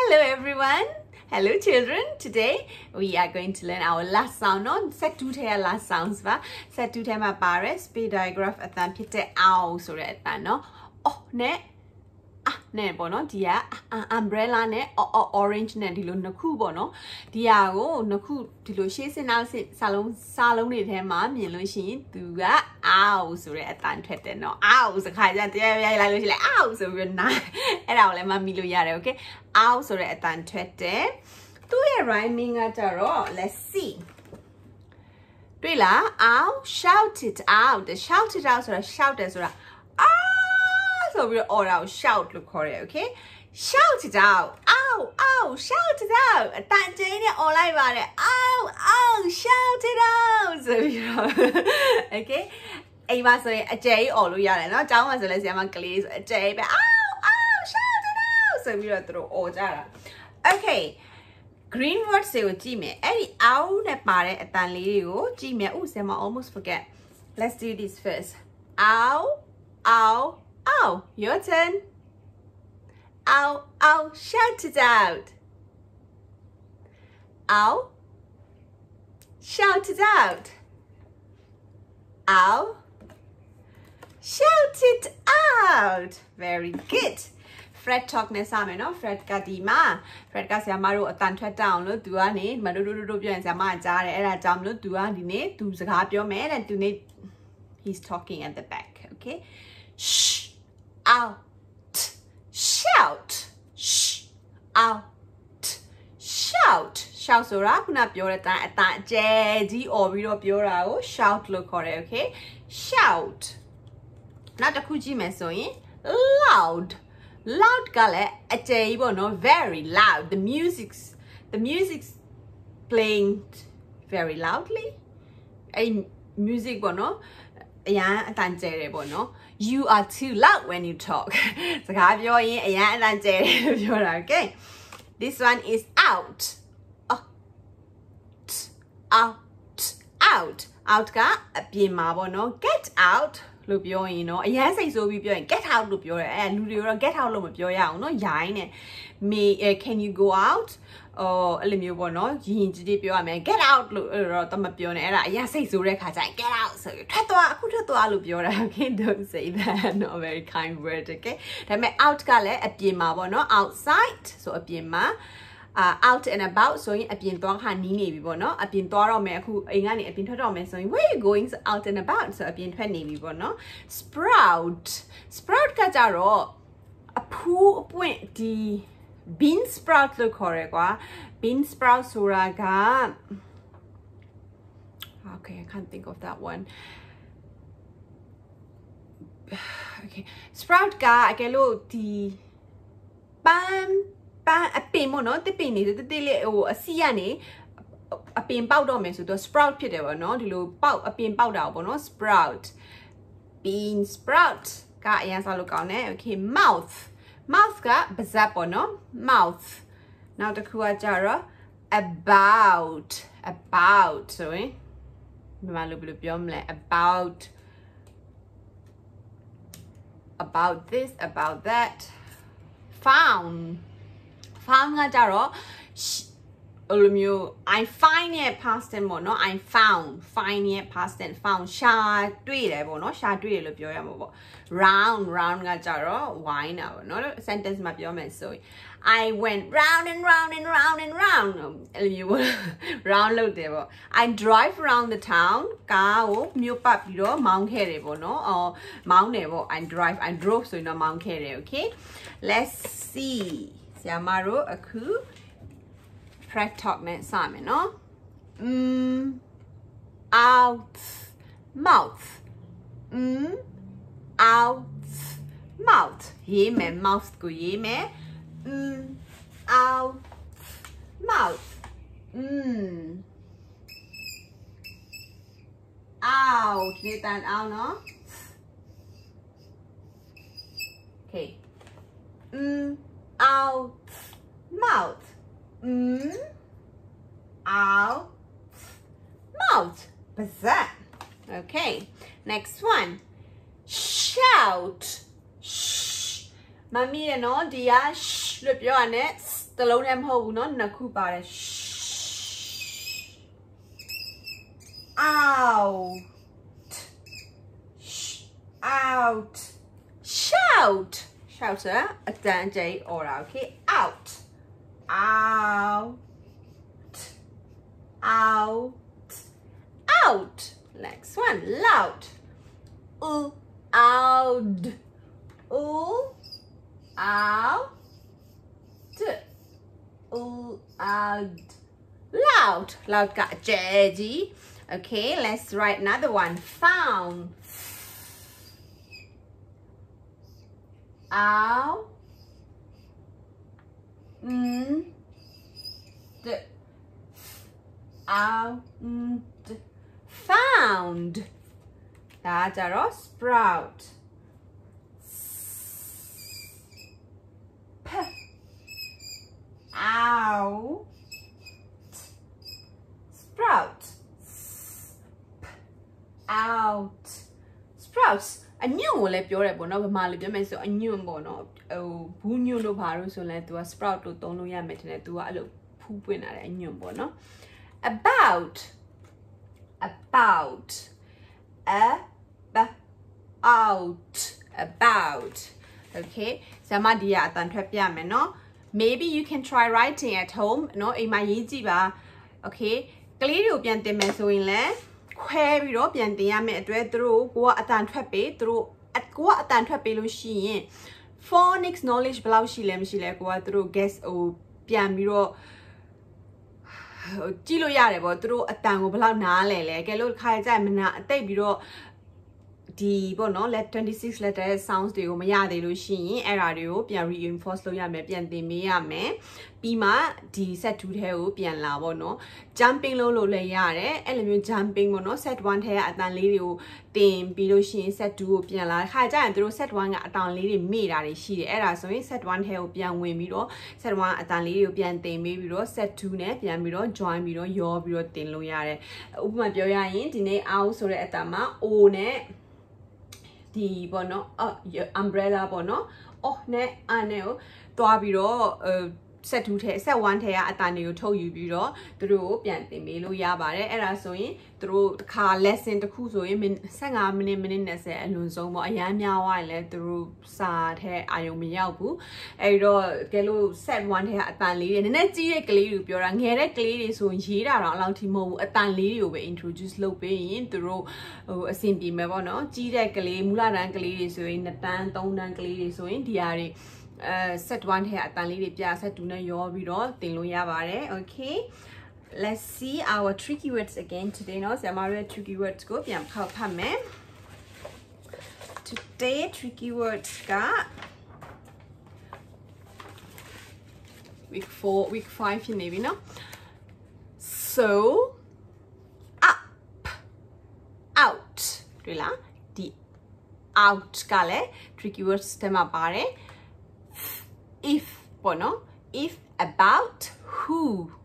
Hello everyone. Hello children. Today we are going to learn our last sound on set 2 the last sounds va. Set 2 the ma pare speed digraph အတန်ဖြစ်တဲ့ ow ဆိုတဲ့အတန်เนาะ oh နဲ့နဲ့ပေါ့နော်ဒီက umbrella နဲ့ orange နဲ့ဒီလိုနှစ်ခုပေါ့နော်ဒီဟာကိုနှစ်ခုဒီလိုရှေ့စင်နောက်စာလုံးတွေထဲမှာမြင်လို့ရှိရင်သူက ow ဆိုတဲ့အတန်ထွက်တယ်เนาะ ow စခါကျတရားရိုက်လိုက်လို့ရှိရင် ow ဆိုပြီးနားအဲ့ဒါကိုလည်းမမီလို့ရတယ် okay ow ဆိုတဲ့အတန်ထွက်တယ်သူ့ရဲ့ rhyming ကကြတော့ let's see တွေ့လား ow shout it out shout it out ဆိုတာ shout တယ်ဆိုတာso we all out shout look correct okay shout it out ow ow shout it out အတန်ကျင်းနဲ့ all လိုက်ပါတယ် ow ow shout it out so okay အိမ်မှာဆိုရင်အကျယ်ကြီး all လို့ရတယ်เนาะကျောင်းမှာဆိုလည်းဆရာမကလေးဆိုအကျယ်ကြီးပဲ ow ow shout it out ဆိုပြီးတော့သူတို့ all ကြတာ okay green words တွေကိုကြည့်မယ်အဲ့ဒီ ow နဲ့ပါတဲ့အတန်လေးတွေကိုကြည့်မယ်ဆရာမ almost forget let's do this first ow ow ow, your turn. Ow, ow, shout it out. Ow, shout it out. Ow, shout it out. Very good. Fred talk နဲ့စမယ်နော် Fred ကဒီမှာ Fred ကဆရာမတို့အတန်ထွက်တောင်းလို့သူကနေမတို့ပြောရင်ဆရာမကကြားတယ်အဲ့ဒါကြောင့်မလို့သူကဒီနေ့သူစကားပြောမယ်တဲ့သူနေ့ he's talking at the back okay shh out shout shh out shout shout ဆိုတာခုနပြောတဲ့အတန်အကျယ်ကြီးអော်ပြီးတော့ပြောတာကို shout လို့ခေါ်တယ် okay shout နောက်တစ်ခုကြည့်မယ်ဆိုရင် loud loud ကလည်းအကျယ်ကြီးပေါ့နော် very loud the music's playing very loudly အဲ့ music ပေါ့နော်အရန်အတန်ကျယ်တယ်ပေါ့နော်You are too loud when you talk. စကားပြောရင်အရန်အတန်ကျယ်တယ်ပြောတာ okay this one is out out out ကအပြင်မှာပေါ့နော် get out လို့ပြောရင်เนาะအရန်စိတ်ဆိုးပြီးပြောရင် get out လို့ပြောတယ်အဲ့လူတွေကတော့ get out လို့မပြောရအောင်เนาะရိုင်းနဲ့ can you go out အဲ့လိုမျိုးပေါ့နော်ရင်ကြီးပြောရမယ် get out လို့တော့တမပြောနဲ့အဲ့ဒါအရင်စိတ်ဆိုးတဲ့ခါကျရင် get out ဆိုပြီးထွက်သွားအခုထွက်သွားလို့ပြောတာ okay don't say that not a very kind word okay ဒါပေမဲ့ out ကလည်းအပြင်မှာပေါ့နော် outside ဆိုအပြင်မှာout and about ဆိုရင်အပြင်သွားခါနီးနေပြီပေါ့နော်အပြင်သွားတော့မယ်အခုအိမ်ကနေအပြင်ထွက်တော့မယ်ဆိုရင် where you going out and about ဆိုအပြင်ထွက်နေပြီပေါ့နော် sprout ကကြတော့အဖူးအပွင့်ဒီ bean sprout လို့ခေါ်ရကွာ bean sprout ဆိုတာက okay I can't think of that one okay sprout ကအကယ်လို့ဒီပန်းအပင်ပေါ့နော်တစ်ပင်နေတစ်လေးဟိုအစီကနေအပင်ပေါက်တော့မယ်ဆိုတော့ sprout ဖြစ်တယ်ပေါ့နော်ဒီလိုပေါက်အပင်ပေါက်တာပေါ့နော် sprout bean sprout ကအရင်စားလို့ကောင်းတယ် okay mouth ကပါးစပ်ပေါ့နော် mouth နောက်တစ်ခုကကြတော့ about ဆိုရင်မြန်မာလိုဘယ်လိုပြောမလဲ about this about that found ကကြတော့အဲ့လိုမျိုး I find it past tense ပေါ့နော် I find it past tense found ရှာတွေ့တယ်ပေါ့နော်ရှာတွေ့တယ်လို့ပြောရမှာပေါ့ round ကကြတော့ wine တာပေါ့နော် sentence မှာပြောမယ်ဆိုရင် I went round and round and round and round အဲ့လိုမျိုးပေါ့ round လုပ်တယ်ပေါ့ I drive around the town ကားကိုမြို့ပတ်ပြီးတော့မောင်းခဲ့တယ်ပေါ့နော်မောင်းတယ်ပေါ့ I drove ဆိုရင်တော့မောင်းခဲ့တယ် okay let's see ဆရာမတို့အခု Fred talk နဲ့စမယ်နော် out mouth out mouth ရေးမယ် mouth ကိုရေးမယ် out mouth out ဒီတန် out နော် okay out mouth out mouth bazaar okay next one shout shh မမီရနော်ဒီက shh လို့ပြောရနဲ့ alone them whole no naku pare out out shout shout a dan j or okay out out out out next one loud out out out loud loud got jazzy. Okay, let's write another one. Found out out found that's our sprout out sprout out sprouts a new will let your ebo no mali be so a new bono oh bunyu lo baro so let to a sprout to tonu ya metene to a lo poop in a new bono about about okay samadia atan thwet pya me no maybe you can try writing at home no ai ma yi ji ba okay ကလေးတွေကိုပြန်တင်မယ်ဆိုရင်လည်းခွဲပြီးတော့ပြန်တင်ရမယ်အတွက်သူတို့ကိုကအတန်ထွက်ပေးသူတို့ကိုကအတန်ထွက်ပေးလို့ရှိရင် phonics knowledge ဘယ်လောက်ရှိလဲမရှိလဲကိုကသူတို့ guess ဟိုပြန်ပြီးတော့ကြည့်လို့ရတယ်ပေါ့သူတို့အတန်ကိုဘယ်လောက်နားလဲလဲကဲလို့ခါကြမနာအတိတ်ပြီးတော့ဒီပေါ့နော် let 26 letter sounds တွေကိုမရသေးလို့ရှိရင်အဲ့ဒါတွေကိုပြန် reinforce လုပ်ရမယ်ပြန်သင်ပေးရမယ်ပြီးမှဒီ set 2ထဲကိုပြန်လာပေါ့နော် jumping လုပ်လို့လည်းရတယ်အဲ့လိုမျိုး jumping ပေါ့နော် set 1ထဲကအတန်လေးတွေကိုတင်ပြီးလို့ရှိရင် set 2ကိုပြန်လာခါကြရင်သူတို့ set 1ကအတန်လေးတွေမေ့တာတွေရှိတယ်အဲ့ဒါဆိုရင် set 1ထဲကိုပြန်ဝင်ပြီးတော့ set 1အတန်လေးတွေကိုပြန်တင်ပေးပြီးတော့ set 2နဲ့ပြန်ပြီးတော့ join ပြီးတော့ရောပြီးတော့တင်လို့ရတယ်ဥပမာပြောရရင်ဒီနေ့ out ဆိုတဲ့အတန်မှာ o နဲ့ဒီပေါ့နော် umbrella ပေါ့နော် oh နဲ့ နဲ့ကိုတွားပြီးတော့set 2ထဲset 1ထဲကအတန်တွေကိုထုတ်ယူပြီးတော့သူတို့ကိုပြန်တင်ပေးလို့ရပါတယ်အဲ့ဒါဆိုရင်သူတို့တစ်ခါ lesson တစ်ခုဆိုရင်15မိနစ်20အလွန်ဆုံးပေါ့အရန်များသွားရင်လည်းသူတို့စာထဲအာရုံမရောက်ဘူးအဲ့တော့ကဲလို့ set 1ထဲကအတန်လေးတွေနည်းနည်းကြီးတဲ့ကလေးတွေပြောတာငယ်တဲ့ကလေးတွေဆိုရင်ရေးတာတော့အလောက်ထိမဟုတ်ဘူးအတန်လေးတွေကိုပဲ introduce လုပ်ပေးရင်သူတို့ဟိုအဆင်ပြေမယ်ပေါ့နော်ကြီးတဲ့ကလေးမူလတန်းကလေးတွေဆိုရင်2တန်း3တန်းကလေးတွေဆိုရင်ဒီဟာတွေset 1ထဲအတန်လေးတွေပြ set 2နဲ့ရောပြီးတော့တင်လို့ရပါတယ် okay let's see our tricky words again today เนาะဆရာမတို့ tricky words ကိုပြန်ဖတ်မယ် today tricky words က week 5ဖြစ်နေပြီเนาะ so up out တွေ့လားဒီ out ကလည်း tricky words ထဲမှာပါတယ် if ပေါ့နော် if about who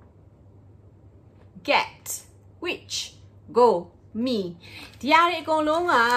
get which go me ဒီအရာတွေအကုန်လုံးက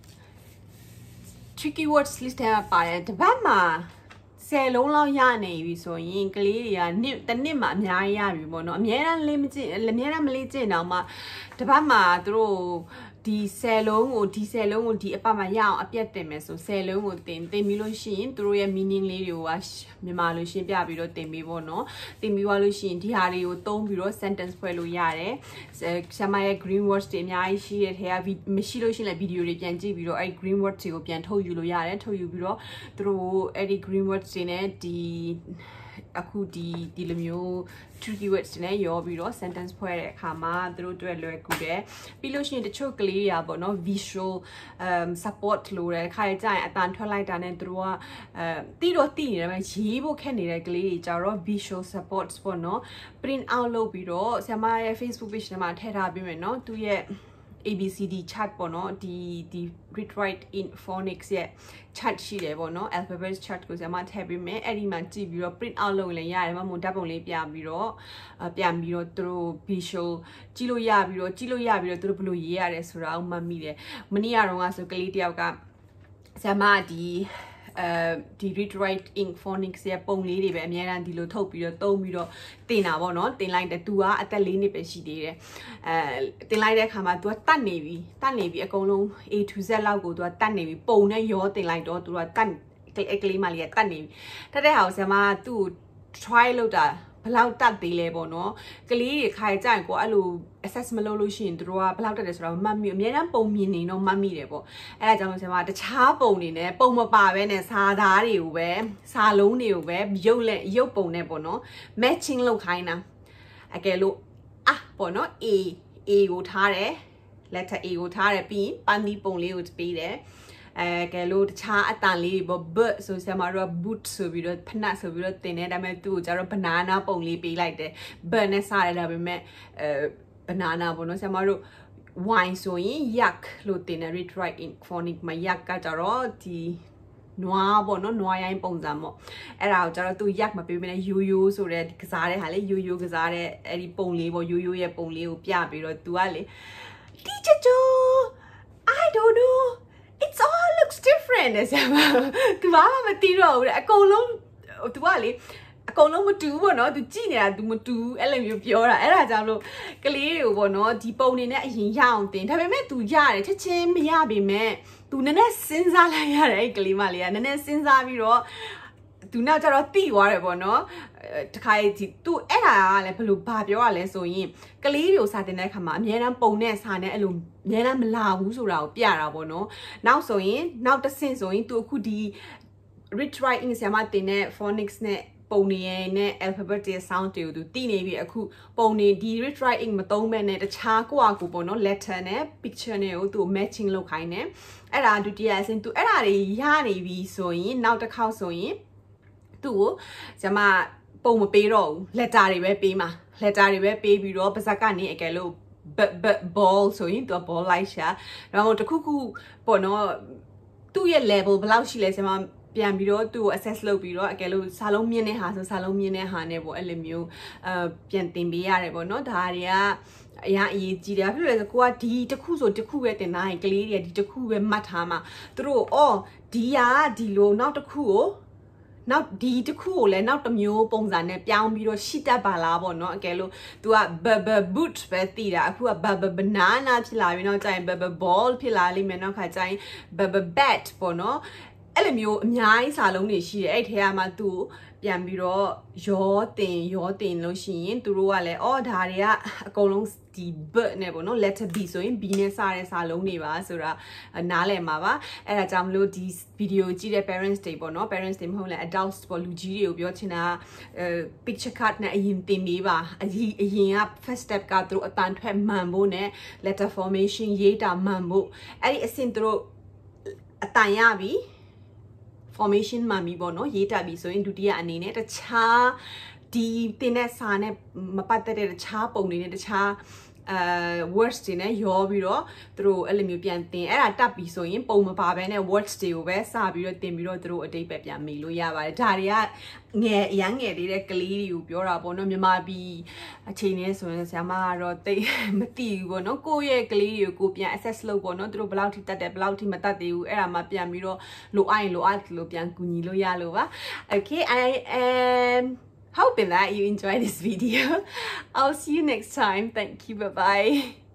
tricky words list ထဲမှာပါတယ်တပတ်မှာ10လုံးလောက်ရနေပြီဆိုရင်ကလေးတွေကတစ်နှစ်မှာအများကြီးရပြီပေါ့နော်အများအားလေးမကျင့်အများအားမလေးကျင့်တော့မှတပတ်မှာသူတို့ဒီ10လုံးကိုဒီ10လုံးကိုဒီအပတ်မှာရအောင်အပြတ်တင်မယ်ဆို10လုံးကိုတင်ပြီးလို့ရှိရင်သူတို့ရဲ့ meaning လေးတွေကမြန်မာလိုရှင်းပြပြီးတော့တင်ပြီးပေါ့နော်တင်ပြီးသွားလို့ရှိရင်ဒီဟာတွေကိုသုံးပြီးတော့ sentence ဖွဲ့လို့ရတယ်ဆရာမရဲ့ green words တွေအများကြီးရှိတဲ့ထဲကမရှိလို့ရှိရင်လည်း video တွေပြန်ကြည့်ပြီးတော့အဲ့ green words တွေကိုပြန်ထုတ်ယူလို့ရတယ်ထုတ်ယူပြီးတော့သူတို့အဲ့ဒီ green words တွေနဲ့ဒီအခုဒီလိုမျိုး tricky words တွေနဲ့ရောပြီးတော့ sentence ဖွဲ့တဲ့အခါမှာသူတို့တွေ့လွယ်ကူတယ်ပြီးလို့ရှိရင်တချို့ကလေးတွေပေါ့နော် visual support လို့တဲ့ခါကြရင်အတန်ထွက်လိုက်တာနဲ့သူတို့ကတီးတော့တီးနေတယ်ပဲရေးဖို့ခက်နေတဲ့ကလေးတွေကြတော့ visual support ပေါ့နော် print out လုပ်ပြီးတော့ဆရာမရဲ့ Facebook page ထဲမှာထည့်ထားပေးမယ်နော်သူရဲ့ ABCD chart ပေါ့နော်ဒီ read write in phonics ရဲ့ chart ရှိတယ်ပေါ့နော် alphabet chart ကိုဆရာမထည့်ပေးမယ်အဲ့ဒီမှာကြည့်ပြီးတော့ print out လုပ်ရင်ရတယ်မမို့ဓာတ်ပုံလေးပြပြီးတော့ပြန်ပြီးတော့သူတို့ visual ကြည့်လို့ရပြီးတော့သူတို့ဘယ်လိုရေးရတယ်ဆိုတာကိုမှတ်မိတယ်မနေ့ကတော့ဆိုကလေးတယောက်ကဆရာမဒီဒီ read write ink phonics ရဲ့ပုံလေးတွေပဲအများအားဒီလိုထုတ်ပြီးတော့သုံးပြီးတော့တင်တာပေါ့နော်တင်လိုက်တယ်သူကအသက်4နှစ်ပဲရှိသေးတယ်တင်လိုက်တဲ့အခါမှာ तू ကတတ်နေပြီအကုန်လုံး A to Z လောက်ကို तू ကတတ်နေပြီပုံနဲ့ရောတင်လိုက်တော့ तू ကတတ်ကလေးမလေးကတတ်နေပြီတတ်တဲ့ဟာကိုဆရာမကသူ့ try လုပ်တာဘယ်လောက်တတ်သေးလဲပေါ့နော်ကလေးတွေခါကြရင်ကိုအဲ့လို assess မလုပ်လို့ရှိရင်တို့ကဘယ်လောက်တက်တယ်ဆိုတော့မှတ်မိအများအားပုံမြင်နေတော့မှတ်မိတယ်ပေါ့အဲ့ဒါကြောင့်ဆရာမတခြားပုံတွေနဲ့ပုံမပါဘဲနဲ့စာသားတွေကိုပဲစာလုံးတွေကိုပဲရုပ်ပုံနဲ့ပေါ့နော် matching လုပ်ခိုင်းတာအကယ်လို့ပေါ့နော် A ကိုထားတယ် letter A ကိုထားတယ်ပြီးပန်းဒီပုံလေးကိုပေးတယ်ကဲလို့တခြားအတန်လေးပေါ့ but ဆိုဆရာမတို့က boot ဆိုပြီးတော့ဖနက်ဆိုပြီးတော့တင်တယ်ဒါပေမဲ့သူ့ကိုကျတော့ banana ပုံလေးပေးလိုက်တယ် but နဲ့စားရတာပေမဲ့banana ပေါ့နော်ဆရာမတို့ wine ဆိုရင် yak လို့တင်တယ် read write in phonic မှာ yak ကကျတော့ဒီနွားပေါ့နော်နွားရိုင်းပုံစံပေါ့အဲ့ဒါကိုကျတော့သူ yak မပေးဘဲနဲ့ရိုးရိုးဆိုတဲ့ကစားတဲ့ဟာလေရိုးရိုးကစားတဲ့အဲ့ဒီပုံလေးပေါ့ရိုးရိုးရဲ့ပုံလေးကိုပြပြီးတော့သူကလေ teacher Joe I don't know it's all looks different ဆရာမသူဘာမှမသိတော့ဘူးအကုန်လုံးသူကလေအကုန်လုံးမတူဘူးပေါ့နော်သူကြည့်နေတာသူမတူဘူးအဲ့လိုမျိုးပြောတာအဲ့ဒါကြောင့်လို့ကလေးတွေကိုပေါ့နော်ဒီပုံနေနဲ့အရင်ရအောင်တင်ဒါပေမဲ့သူရတယ်ချက်ချင်းမရပေမဲ့သူနည်းနည်းစဉ်းစားလိုက်ရတယ်အဲ့ကလေးမလေးကနည်းနည်းစဉ်းစားပြီးတော့သူနောက်ကျတော့တိသွားတယ်ပေါ့နော်တခါဒီသူအဲ့ဒါကလည်းဘယ်လိုဘာပြောရလဲဆိုရင်ကလေးတွေကိုစာတင်တဲ့အခါမှာအများအားပုံနဲ့စာနဲ့အဲ့လိုအများအားမလာဘူးဆိုတာကိုပြတာပေါ့နော်နောက်ဆိုရင်နောက်တစ်ဆင့်ဆိုရင်သူအခုဒီ read writing ဆရာမတင်တဲ့ phonics နဲ့ပုံနေရနဲ့ alphabet ရဲ့ sound တွေကိုသူသိနေပြီအခုပုံနေဒီ read writing မသုံးမဲ့နဲ့တခြားကိုပေါ့နော် letter နဲ့ picture နဲ့ကိုသူ matching လုပ်ခိုင်းတယ်အဲ့ဒါဒုတိယအဆင့်သူအဲ့ဒါတွေရနေပြီဆိုရင်နောက်တစ်ခေါက်ဆိုရင်သူ့ကိုကျမပုံမပေးတော့ဘူး letter တွေပဲပေးမှာ letter တွေပဲပေးပြီးတော့ပါဇက်ကနေအကယ်လို့ ball ဆိုရင်သူက ball လိုက်ရှာတော့တခုခုပေါ့နော်သူ့ရဲ့ level ဘယ်လောက်ရှိလဲကျမပြန်ပြီးတော့သူ့ကို assess လုပ်ပြီးတော့အကယ်လို့စာလုံးမြင့်တဲ့ဟာဆိုစာလုံးမြင့်တဲ့ဟာနဲ့ပေါ့အဲ့လိုမျိုးပြန်တင်ပေးရတယ်ပေါ့နော်ဒါတွေကအရင်အရေးကြီးတယ်ဖြစ်လို့လဲဆိုကိုကဒီတစ်ခုဆိုတစ်ခုပဲတင်ထားရင်ကလေးတွေကဒီတစ်ခုပဲမှတ်ထားမှာသူတို့ဒီဒီလိုနောက်တစ်ခုကိုနောက်ဒီတစ်ခုကိုလည်းနောက်တစ်မျိုးပုံစံနဲ့ပြောင်းပြီးတော့ရှိတတ်ပါလားပေါ့နော်အကယ်လို့ तू က boot ပဲတည်တာအခုက banana ဖြစ်လာပြီးနောက်ကျရင် ball ဖြစ်လာလိမ့်မယ်နောက်ခါကျရင် bat ပေါ့နော်အဲ့လိုမျိုးအများကြီးစာလုံးတွေရှိတယ်အဲ့ထဲမှာ तू ပြန်ပြီးတော့ရောတင်လို့ရှိရင်သူတို့ကလည်းဒါတွေကအကုန်လုံးဒီ b နဲ့ပေါ့နော် letter B ဆိုရင် B နဲ့စတဲ့စာလုံးတွေပါဆိုတာနားလည်မှာပါအဲ့ဒါကြောင့်မလို့ဒီဗီဒီယိုကြည့်တဲ့ parents တွေပေါ့နော် parents တွေမဟုတ်လဲ adults ပေါ့လူကြီးတွေကိုပြောချင်တာpicture card နဲ့အရင်တင်ပေးပါအရင်က first step ကသူတို့အတန်ထွက်မှန်ဖို့နဲ့ letter formation ရေးတာမှန်ဖို့အဲ့ဒီအဆင့်သူတို့အတန်ရပြီ formation မှာမီပေါ့နော်ရေးတက်ပြီဆိုရင်ဒုတိယအနေနဲ့တခြားဒီတင်တဲ့စာနဲ့မပတ်သက်တဲ့တခြားပုံတွေနဲ့တခြားwords တွေနဲ့ရောပြီးတော့သူတို့အဲ့လိုမျိုးပြန်တင်အဲ့ဒါတက်ပြီဆိုရင်ပုံမပါဘဲနဲ့ words တွေကိုပဲစပြီးတော့တင်ပြီးတော့သူတို့အတိတ်ပဲပြန်မေးလို့ရပါတယ်ဒါတွေကအရန်ငယ်လေးတဲ့ကလေးတွေကိုပြောတာပေါ့နော်မြန်မာပြည်အချိန်နဲ့ဆိုရင်ဆရာမကတော့တိတ်မသိဘူးပေါ့နော်ကိုယ့်ရဲ့ကလေးတွေကိုပြန် assess လုပ်ပေါ့နော်သူတို့ဘယ်လောက်ထိတတ်တယ်ဘယ်လောက်ထိမတတ်သေးဘူးအဲ့ဒါမှပြန်ပြီးတော့လိုအပ်ရင်လိုအပ်လို့ပြန်ကူညီလို့ရလို့ပါ Okay I am hoping that you enjoy this video. I'll see you next time. Thank you. Bye bye.